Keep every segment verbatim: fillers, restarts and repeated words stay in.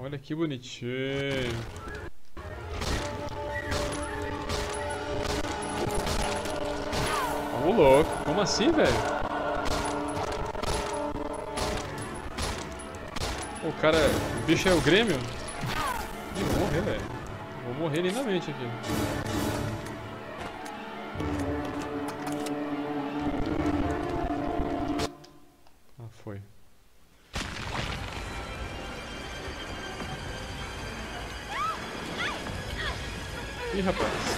Olha que bonitinho. Ô louco, como assim, velho? O cara, o bicho é o Grêmio? Ih, vou morrer, velho. Vou morrer lindamente aqui. Ah, foi. Ih, rapaz.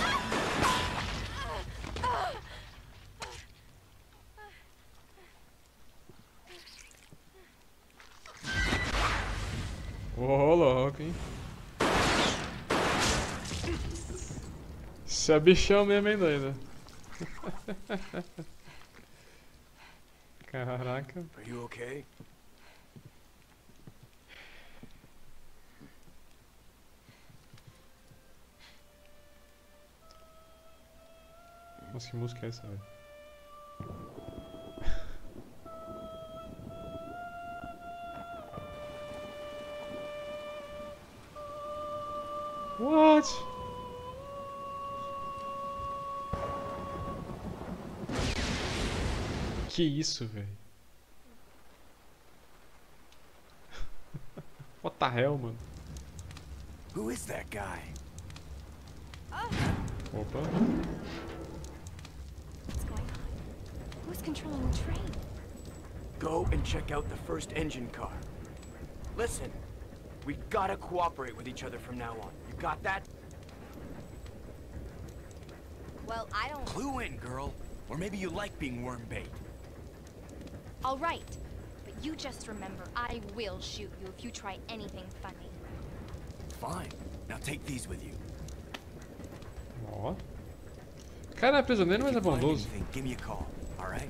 Ô, oh, louco, hein? Isso é bichão mesmo, hein, doido? Caraca. Are you okay? Nossa, que música é essa, velho? What? Que isso, velho? What the hell, mano? Who is that guy? Opa. What's going on? Who's controlling the train? Go and check out the first engine car. Listen, we gotta cooperate with each other from now on. You got that? Well, I don't... Clue in, girl. Or maybe you like being worm bait. All right. But you just remember, I will shoot you if you try anything funny. Fine. Now take these with you. Ó. O cara é prisioneiro, mas é If you find bondoso. anything, give me a call, all right?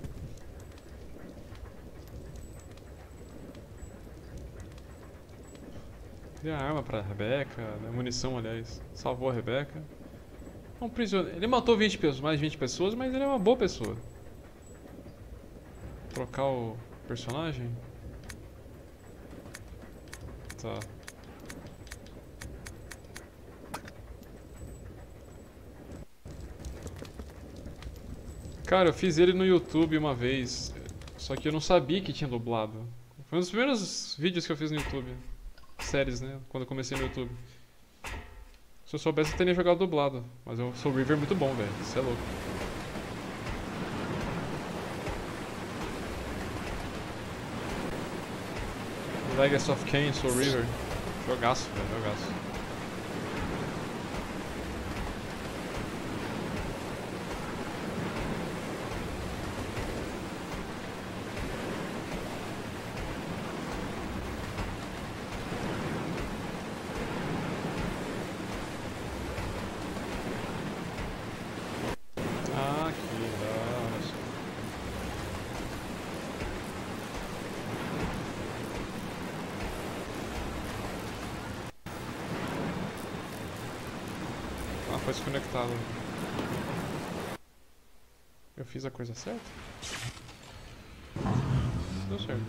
Deu a arma pra Rebeca, né? Munição, aliás. Salvou a Rebeca. É um prisioneiro. Ele matou vinte pessoas, mais de vinte pessoas, mas ele é uma boa pessoa. Trocar o personagem? Tá. Cara, eu fiz ele no YouTube uma vez. Só que eu não sabia que tinha dublado. Foi um dos primeiros vídeos que eu fiz no YouTube. Séries, né? Quando eu comecei no YouTube. Se eu soubesse, eu teria jogado dublado. Mas eu sou o River muito bom, velho. Isso é louco. Legacy of Kain, Soul River. Jogaço, velho. Jogaço. Ah, que legal. Ah, foi desconectado. Eu fiz a coisa certa? Deu certo.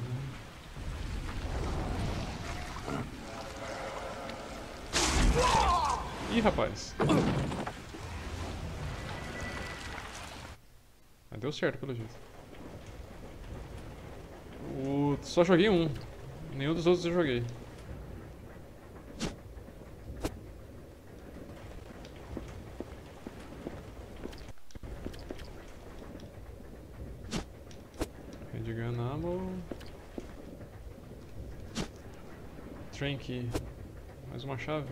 Ih, rapaz. Mas deu certo, pelo jeito. O... Só joguei um. Nenhum dos outros eu joguei. Handgun ammo. Train key. Mais uma chave.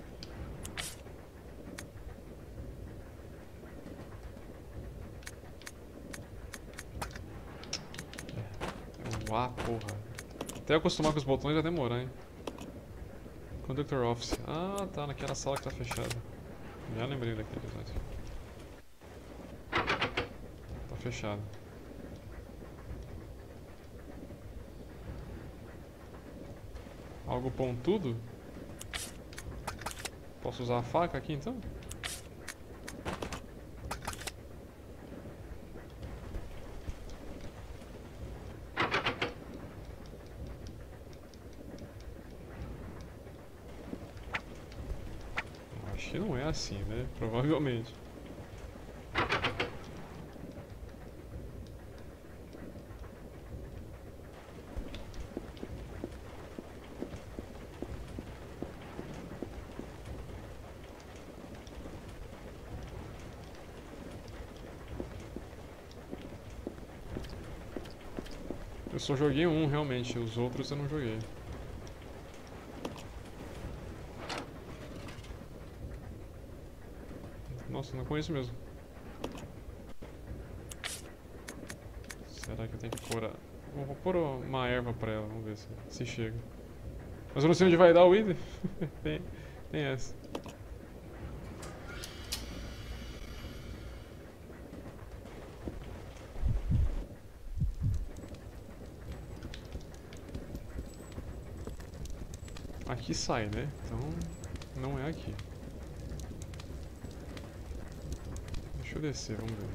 Ah, porra. Até acostumar com os botões vai demorar, hein. Conductor Office. Ah, tá, naquela sala que tá fechada. Já lembrei daquele episódio. Tá fechado. Algo pontudo? Posso usar a faca aqui então? Acho que não é assim, né? Provavelmente. Eu só joguei um, realmente. Os outros eu não joguei. Nossa, não conheço mesmo. Será que eu tenho que pôr a... Vou, vou pôr uma erva pra ela, vamos ver se, se chega. Mas eu não sei onde vai dar o item. tem, tem essa. Aqui sai, né? Então não é aqui. Deixa eu descer, vamos ver.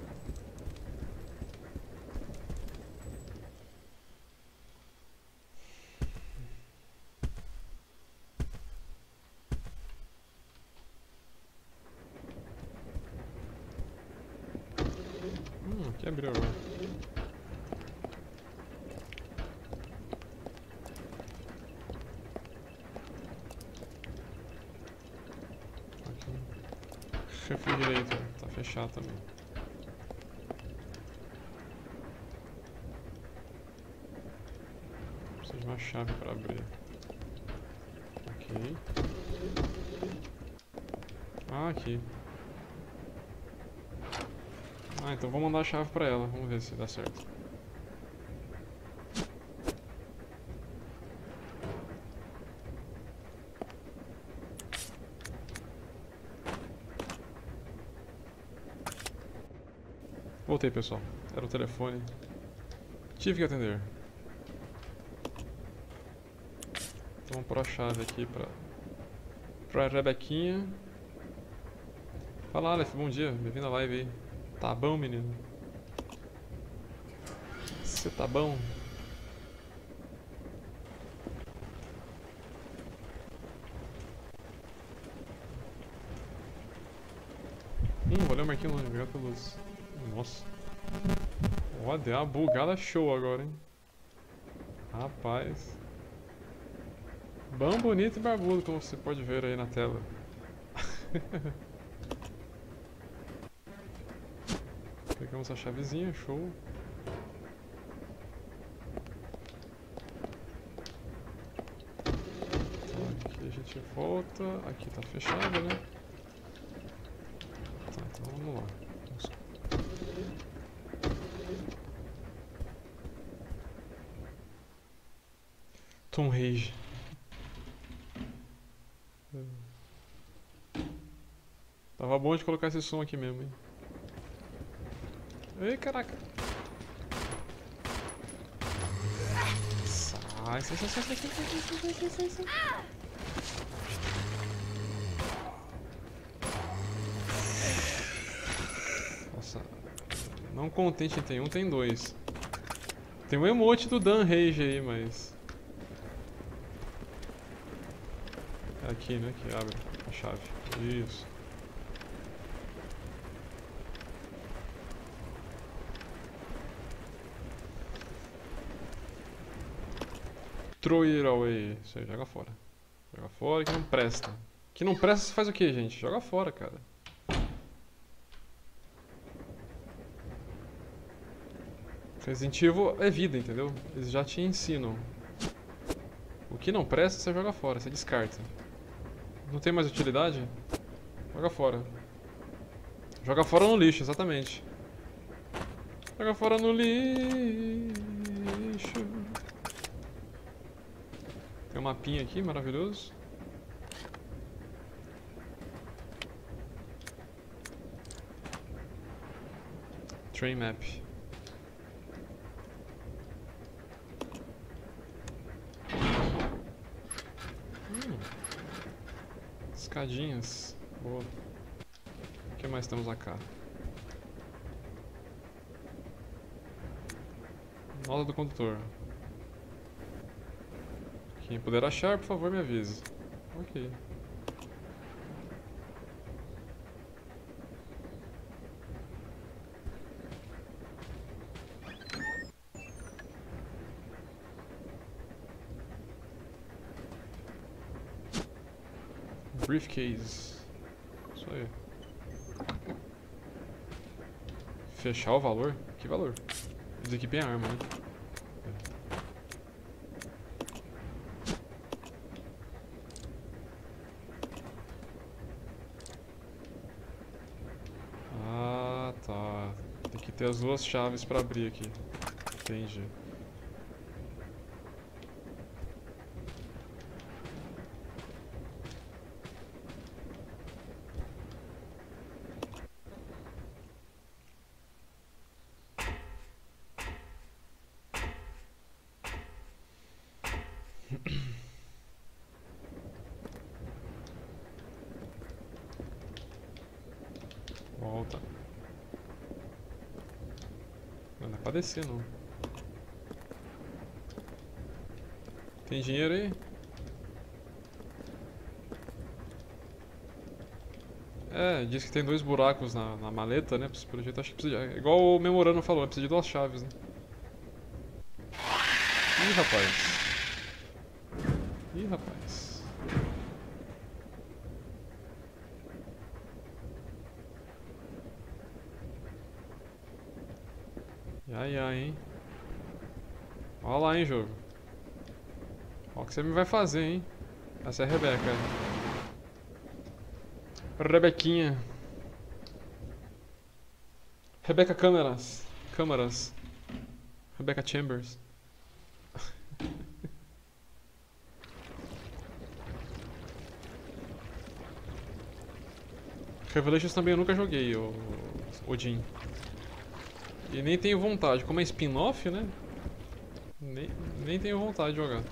Hum, aqui abriu agora. Refrigerator, tá fechado também. Preciso de uma chave para abrir. Ok. Ah, aqui. Ah, então vou mandar a chave pra ela. Vamos ver se dá certo. Voltei, pessoal. Era o telefone. Tive que atender. Então vamos pôr a chave aqui pra... Pra Rebequinha. Fala, Aleph, bom dia. Bem-vindo à live aí. Tá bom, menino? Você tá bom? Hum, valeu, Marquinhos. Obrigado pela luz. Nossa. Ó, deu uma bugada show agora, hein? Rapaz. Bom, bonito e barbudo, como você pode ver aí na tela. Pegamos a chavezinha, show. Então aqui a gente volta. Aqui tá fechado, né? Tá, então vamos lá. Tom Rage. Tava bom de colocar esse som aqui mesmo, hein? Ei, caraca! Sai, sai, sai, sai, sai, sai, sai, sai, sai, sai. Nossa. Não contente em tem um, tem dois. Tem um emote do Dan Rage aí, mas... É aqui, né? Que abre a chave. Isso. Throw it away. Isso aí, joga fora. Joga fora que não presta. Que não presta, você faz o que, gente? Joga fora, cara. Resident Evil é vida, entendeu? Eles já te ensinam. O que não presta, você joga fora, você descarta. Não tem mais utilidade? Joga fora. Joga fora no lixo, exatamente. Joga fora no lixo. Tem um mapinha aqui, maravilhoso. Train map. Hum. Escadinhas. Boa. O que mais temos acá? Nota do condutor. Quem puder achar, por favor, me avise. Ok. Briefcase. Isso aí. Fechar o valor? Que valor? Desequipem a arma, né? Ah, tá. Tem que ter as duas chaves pra abrir aqui. Entendi. Volta. Não é pra descer, não. Tem dinheiro aí? É, diz que tem dois buracos na, na maleta, né? Pelo jeito acho que precisa de... Igual o memorando falou, precisa de duas chaves, né? Ih, rapaz. Ih, rapaz. Ai, ai, hein? Olha lá, hein, jogo. Olha o que você me vai fazer, hein? Essa é a Rebeca. Rebequinha. Rebeca Câmeras. Câmaras. Rebeca Chambers. Revelations também eu nunca joguei, o Odin. E nem tenho vontade. Como é spin-off, né? Nem, nem tenho vontade de jogar.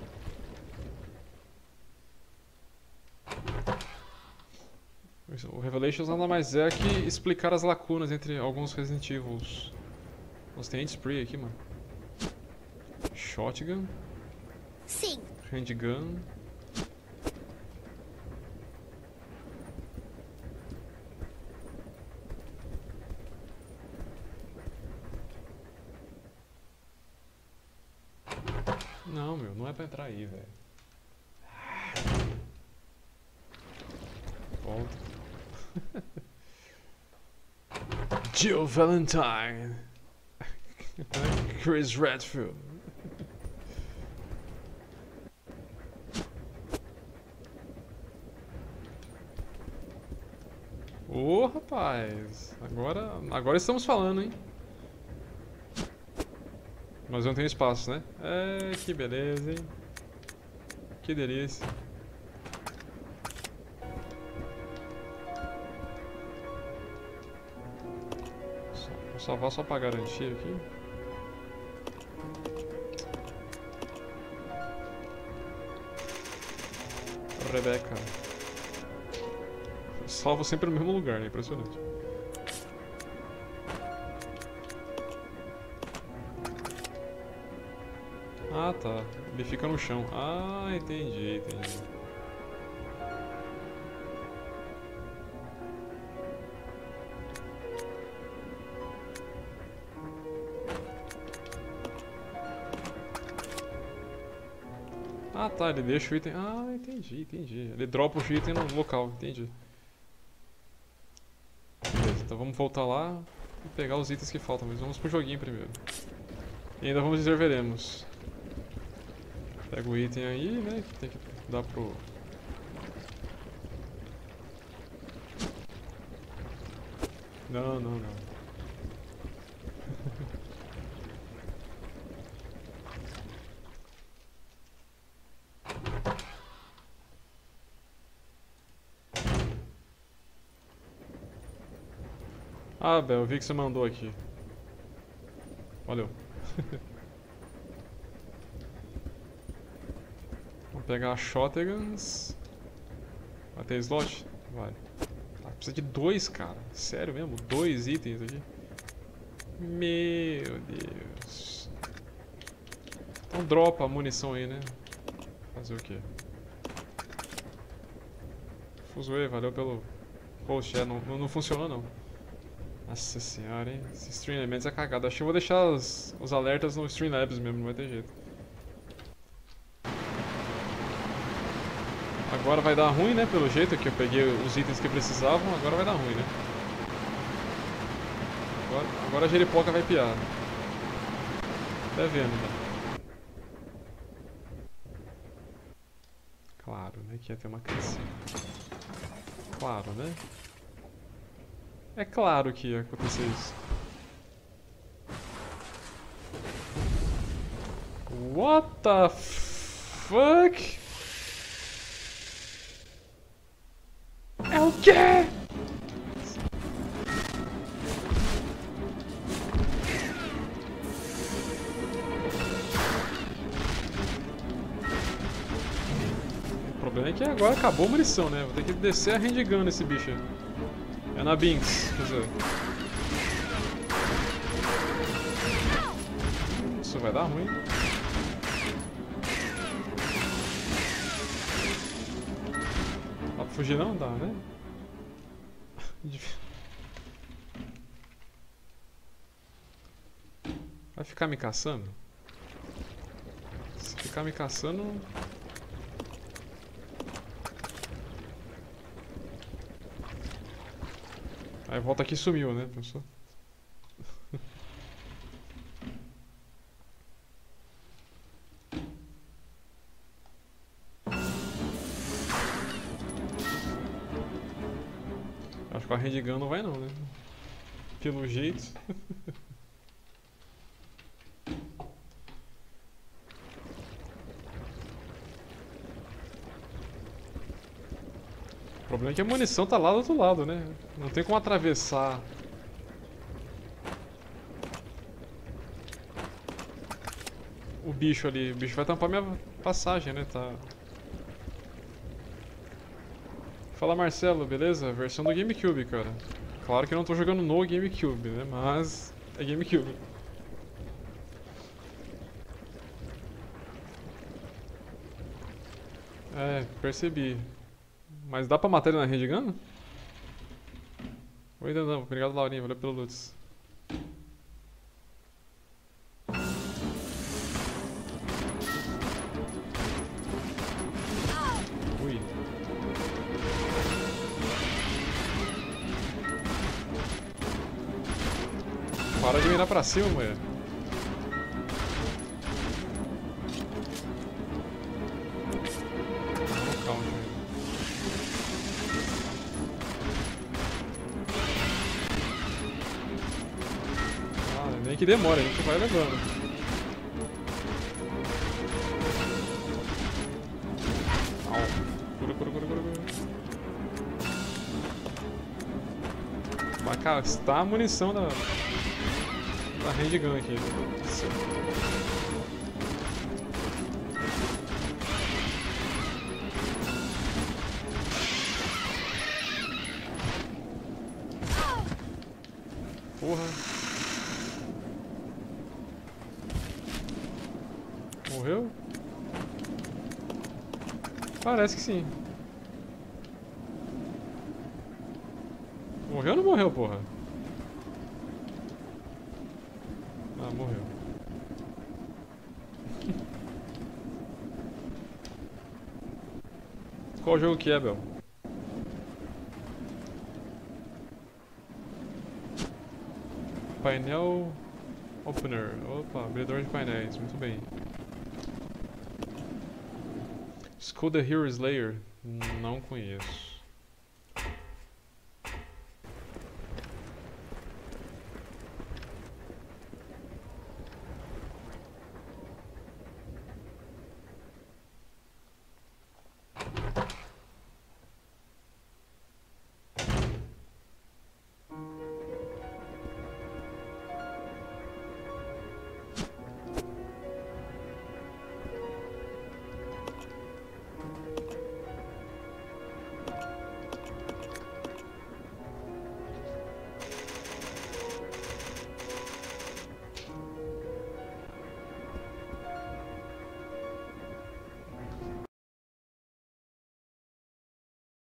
O Revelations nada mais é que explicar as lacunas entre alguns Resident Evils. Nossa, tem Spree aqui, mano. Shotgun. Sim. Handgun. Não, meu, não é pra entrar aí, velho. Volta. Jill Valentine. Chris Redfield. Ô, oh, rapaz. Agora, agora estamos falando, hein? Mas não tem espaço, né? É, que beleza, hein? Que delícia. Vou salvar só pra garantir aqui. Rebeca. Salvo sempre no mesmo lugar, né? Impressionante. Ah, tá. Ele fica no chão. Ah, entendi, entendi. Ah, tá. Ele deixa o item... Ah, entendi, entendi. Ele dropa o item no local, entendi. Beleza, então vamos voltar lá e pegar os itens que faltam. Mas vamos pro joguinho primeiro. E ainda vamos dizer veremos. Pega o item aí, né? Que tem que dar pro... Não, não, não. Ah, Bel, eu vi que você mandou aqui. Valeu. Vamos pegar a shotguns. Vai ter slot? Vai. Ah, precisa de dois, cara. Sério mesmo? Dois itens aqui? Meu Deus. Então dropa a munição aí, né? Fazer o quê? Fuzuê, valeu pelo post. É, não, não, não funcionou não. Nossa senhora, hein? Esse Stream Elements é cagado. Acho que eu vou deixar os, os alertas no Streamlabs mesmo, não vai ter jeito. Agora vai dar ruim, né? Pelo jeito que eu peguei os itens que precisavam, agora vai dar ruim, né? Agora, agora a jeripoca vai piar. Tá vendo, né? Claro, né? Que ia ter uma cutscene. Claro, né? É claro que ia acontecer isso. What the fuck? É o quê? O problema é que agora acabou a munição, né? Vou ter que descer a handgun nesse bicho aí. É na Binks, quer dizer. Isso vai dar ruim. Dá pra fugir não? Dá, né? Vai ficar me caçando? Se ficar me caçando... Aí volta aqui e sumiu, né? Pensou? Acho que com a handgun não vai não, né? Pelo jeito. O problema é que a munição tá lá do outro lado, né? Não tem como atravessar. O bicho ali. O bicho vai tampar minha passagem, né? Tá. Fala Marcelo, beleza? Versão do GameCube, cara. Claro que eu não tô jogando no GameCube, né? Mas é GameCube. É, percebi. Mas dá pra matar ele na handgun? Oi, não, não. Obrigado, Laurinha. Valeu pelo Lutz. Ui. Para de mirar pra cima, mulher. Nem que demora, a gente vai levando. Au. Cura, cura, cura, cura, cura. Vai gastar a munição da, da handgun aqui. Porra. Morreu? Parece que sim. Morreu ou não morreu, porra? Ah, morreu. Qual jogo que é, Bel? Painel Opener. Opa, abridor de painéis, muito bem. Skull the Hero Slayer? Não conheço.